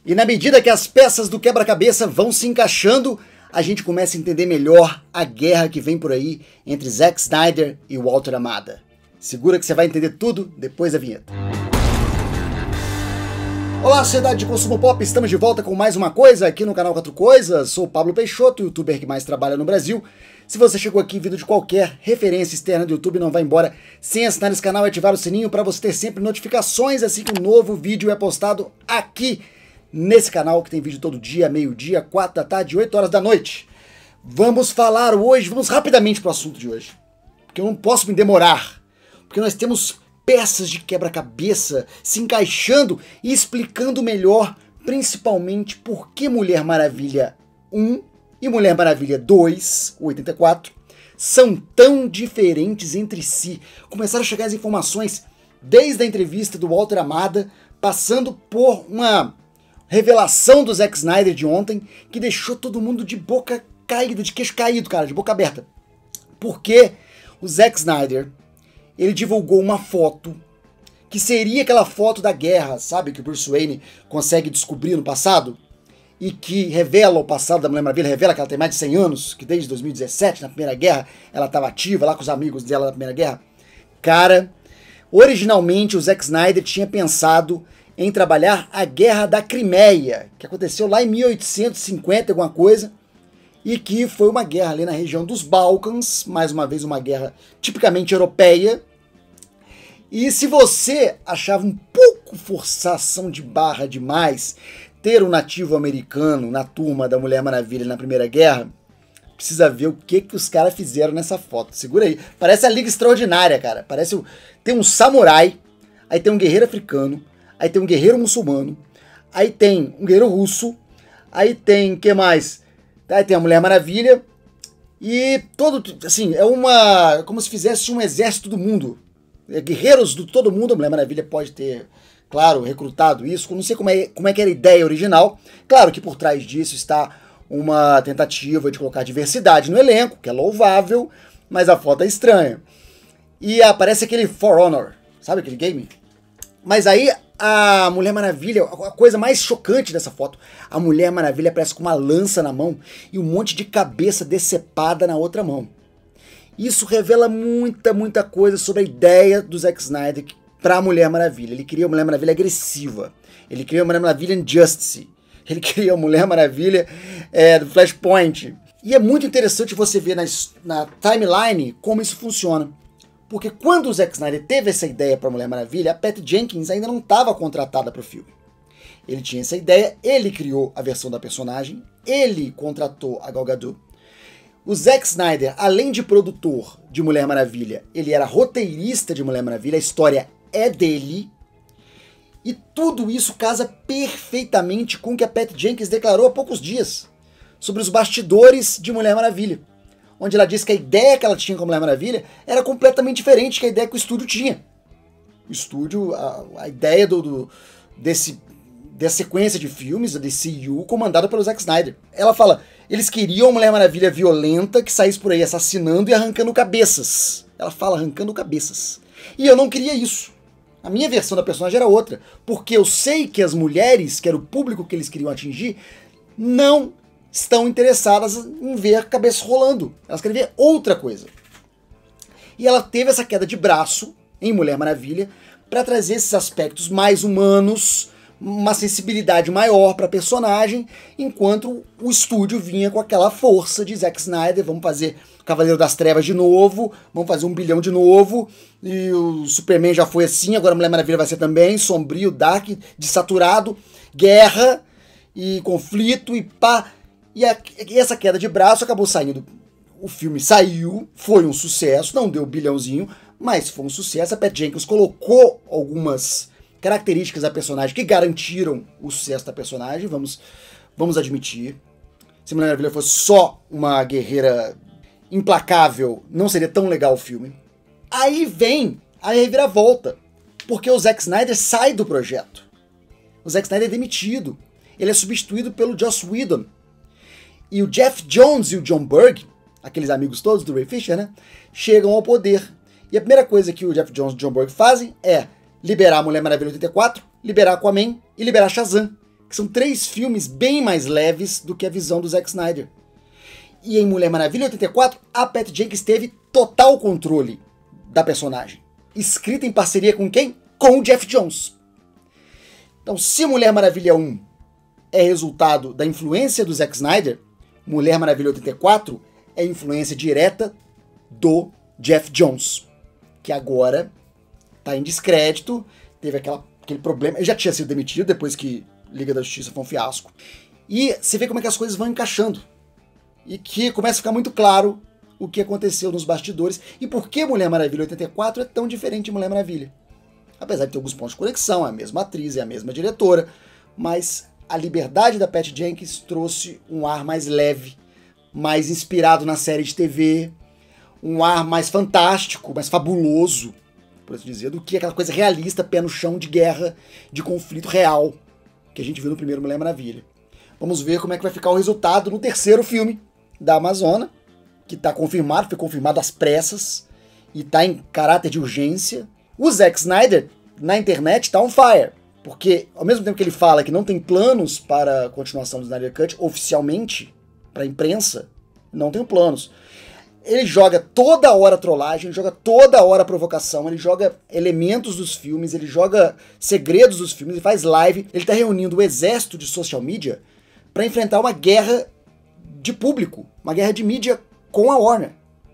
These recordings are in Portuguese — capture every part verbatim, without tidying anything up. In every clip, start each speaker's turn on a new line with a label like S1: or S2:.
S1: E na medida que as peças do quebra-cabeça vão se encaixando, a gente começa a entender melhor a guerra que vem por aí entre Zack Snyder e Walter Amada. Segura que você vai entender tudo depois da vinheta. Olá, sociedade de consumo pop, estamos de volta com mais uma coisa aqui no canal Quatro Coisas. Sou o Pablo Peixoto, o youtuber que mais trabalha no Brasil. Se você chegou aqui vindo de qualquer referência externa do YouTube, não vai embora sem assinar esse canal e ativar o sininho para você ter sempre notificações assim que um novo vídeo é postado aqui nesse canal, que tem vídeo todo dia, meio-dia, quatro da tarde, oito horas da noite. Vamos falar hoje, vamos rapidamente para o assunto de hoje, porque eu não posso me demorar, porque nós temos peças de quebra-cabeça se encaixando e explicando melhor, principalmente, por que Mulher Maravilha um e Mulher Maravilha dois, oitenta e quatro, são tão diferentes entre si. Começaram a chegar as informações desde a entrevista do Walter Amada, passando por uma revelação do Zack Snyder de ontem, que deixou todo mundo de boca caída, de queixo caído, cara, de boca aberta. Porque o Zack Snyder, ele divulgou uma foto, que seria aquela foto da guerra, sabe, que o Bruce Wayne consegue descobrir no passado, e que revela o passado da Mulher Maravilha, revela que ela tem mais de cem anos, que desde dois mil e dezessete, na Primeira Guerra, ela estava ativa lá com os amigos dela na Primeira Guerra. Cara, originalmente o Zack Snyder tinha pensado em trabalhar a Guerra da Crimeia, que aconteceu lá em mil oitocentos e cinquenta, alguma coisa, e que foi uma guerra ali na região dos Balcãs, mais uma vez uma guerra tipicamente europeia. E se você achava um pouco forçação de barra demais ter um nativo americano na turma da Mulher Maravilha na Primeira Guerra, precisa ver o que, que os caras fizeram nessa foto. Segura aí. Parece a Liga Extraordinária, cara. Parece o... Tem um samurai, aí tem um guerreiro africano, aí tem um guerreiro muçulmano, aí tem um guerreiro russo, aí tem, o que mais? Aí tem a Mulher Maravilha, e todo, assim, é uma, como se fizesse um exército do mundo, é, guerreiros de todo mundo. A Mulher Maravilha pode ter, claro, recrutado isso, não sei como é, como é que era a ideia original. Claro que por trás disso está uma tentativa de colocar diversidade no elenco, que é louvável, mas a foto é estranha. E aparece aquele For Honor, sabe aquele game? Mas aí a Mulher Maravilha, a coisa mais chocante dessa foto, a Mulher Maravilha aparece com uma lança na mão e um monte de cabeça decepada na outra mão. Isso revela muita, muita coisa sobre a ideia do Zack Snyder para a Mulher Maravilha. Ele queria uma Mulher Maravilha agressiva, ele queria uma Mulher Maravilha Injustice, ele queria uma Mulher Maravilha é, do Flashpoint. E é muito interessante você ver na, na timeline como isso funciona. Porque quando o Zack Snyder teve essa ideia para Mulher Maravilha, a Patty Jenkins ainda não estava contratada para o filme. Ele tinha essa ideia, ele criou a versão da personagem, ele contratou a Gal Gadot. O Zack Snyder, além de produtor de Mulher Maravilha, ele era roteirista de Mulher Maravilha, a história é dele. E tudo isso casa perfeitamente com o que a Patty Jenkins declarou há poucos dias sobre os bastidores de Mulher Maravilha, onde ela disse que a ideia que ela tinha com a Mulher Maravilha era completamente diferente que a ideia que o estúdio tinha. O estúdio, a, a ideia do, do, desse, dessa sequência de filmes, da D C U, comandada pelo Zack Snyder. Ela fala, eles queriam uma Mulher Maravilha violenta que saísse por aí assassinando e arrancando cabeças. Ela fala, arrancando cabeças. E eu não queria isso. A minha versão da personagem era outra, porque eu sei que as mulheres, que era o público que eles queriam atingir, não estão interessadas em ver a cabeça rolando. Elas querem ver outra coisa. E ela teve essa queda de braço em Mulher Maravilha para trazer esses aspectos mais humanos, uma sensibilidade maior para a personagem, enquanto o estúdio vinha com aquela força de Zack Snyder, vamos fazer Cavaleiro das Trevas de novo, vamos fazer um bilhão de novo, e o Superman já foi assim, agora a Mulher Maravilha vai ser também, sombrio, dark, desaturado, guerra e conflito e pá. E, a, e essa queda de braço acabou saindo. O filme saiu, foi um sucesso, não deu bilhãozinho, mas foi um sucesso. A Patty Jenkins colocou algumas características da personagem que garantiram o sucesso da personagem, vamos, vamos admitir. Se Mulher Maravilha fosse só uma guerreira implacável, não seria tão legal o filme. Aí vem a reviravolta, porque o Zack Snyder sai do projeto. O Zack Snyder é demitido. Ele é substituído pelo Joss Whedon. E o Jeff Jones e o Jon Berg, aqueles amigos todos do Ray Fisher, né, chegam ao poder. E a primeira coisa que o Jeff Jones e o Jon Berg fazem é liberar a Mulher Maravilha oitenta e quatro, liberar Aquaman e liberar Shazam. que são três filmes bem mais leves do que a visão do Zack Snyder. E em Mulher Maravilha oitenta e quatro, a Patty Jenkins teve total controle da personagem. Escrita em parceria com quem? Com o Geoff Johns. Então, se Mulher Maravilha um é resultado da influência do Zack Snyder, Mulher Maravilha oitenta e quatro é influência direta do Geoff Johns, que agora tá em descrédito, teve aquela, aquele problema, ele já tinha sido demitido depois que Liga da Justiça foi um fiasco. E você vê como é que as coisas vão encaixando. E que começa a ficar muito claro o que aconteceu nos bastidores e por que Mulher Maravilha oitenta e quatro é tão diferente de Mulher Maravilha. Apesar de ter alguns pontos de conexão, é a mesma atriz, é a mesma diretora, mas a liberdade da Patty Jenkins trouxe um ar mais leve, mais inspirado na série de T V, um ar mais fantástico, mais fabuloso, por assim dizer, do que aquela coisa realista, pé no chão, de guerra, de conflito real, que a gente viu no primeiro Mulher Maravilha. Vamos ver como é que vai ficar o resultado no terceiro filme da Amazona, que está confirmado, foi confirmado às pressas, e está em caráter de urgência. O Zack Snyder, na internet, está on fire, porque ao mesmo tempo que ele fala que não tem planos para a continuação do Snyder Cut, oficialmente, para a imprensa, não tem planos. Ele joga toda hora trollagem, ele joga toda hora provocação, ele joga elementos dos filmes, ele joga segredos dos filmes, ele faz live, ele está reunindo o exército de social media para enfrentar uma guerra de público, uma guerra de mídia com a Warner.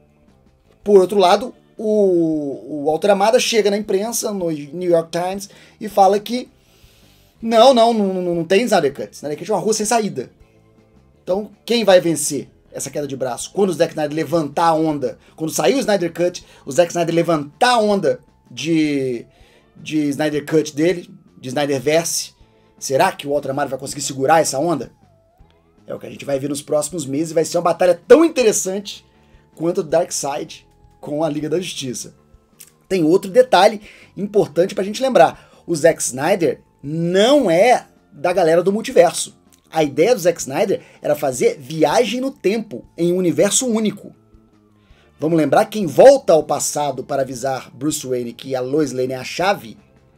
S1: Por outro lado, o, o Walter Amada chega na imprensa, no New York Times, e fala que não, não, não, não tem Snyder Cut. Snyder Cut é uma rua sem saída. Então, quem vai vencer essa queda de braço? Quando o Zack Snyder levantar a onda, quando sair o Snyder Cut, o Zack Snyder levantar a onda de, de Snyder Cut dele, de Snyderverse, será que o Walter Amada vai conseguir segurar essa onda? É o que a gente vai ver nos próximos meses, vai ser uma batalha tão interessante quanto o Darkseid com a Liga da Justiça. Tem outro detalhe importante pra gente lembrar. O Zack Snyder não é da galera do multiverso. A ideia do Zack Snyder era fazer viagem no tempo em um universo único. Vamos lembrar que quem volta ao passado para avisar Bruce Wayne que a Lois Lane é a chave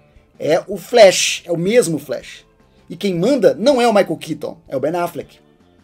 S1: é o Flash, é o mesmo Flash. E quem manda não é o Michael Keaton, é o Ben Affleck.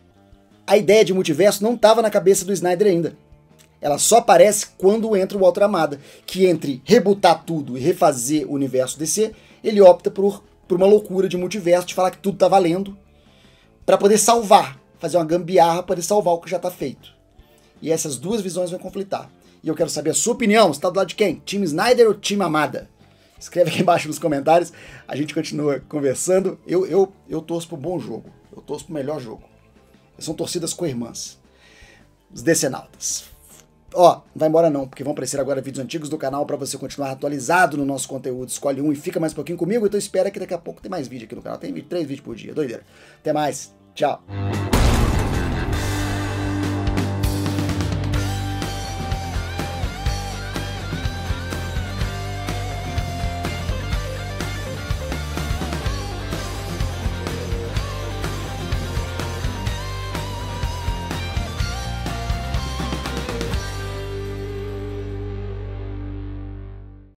S1: A ideia de multiverso não estava na cabeça do Snyder ainda. Ela só aparece quando entra o Walter Amada, que entre rebootar tudo e refazer o universo D C, ele opta por, por uma loucura de multiverso, de falar que tudo tá valendo, para poder salvar, fazer uma gambiarra para poder salvar o que já tá feito. E essas duas visões vão conflitar. E eu quero saber a sua opinião, você tá do lado de quem? Time Snyder ou Time Amada? Escreve aqui embaixo nos comentários, a gente continua conversando. Eu, eu, eu torço pro bom jogo, eu torço pro melhor jogo. São torcidas co-irmãs. Os decenautas. Ó, não vai embora não, porque vão aparecer agora vídeos antigos do canal para você continuar atualizado no nosso conteúdo. Escolhe um e fica mais um pouquinho comigo, então espera que daqui a pouco tem mais vídeo aqui no canal. Tem três vídeos por dia, doideira. Até mais, tchau.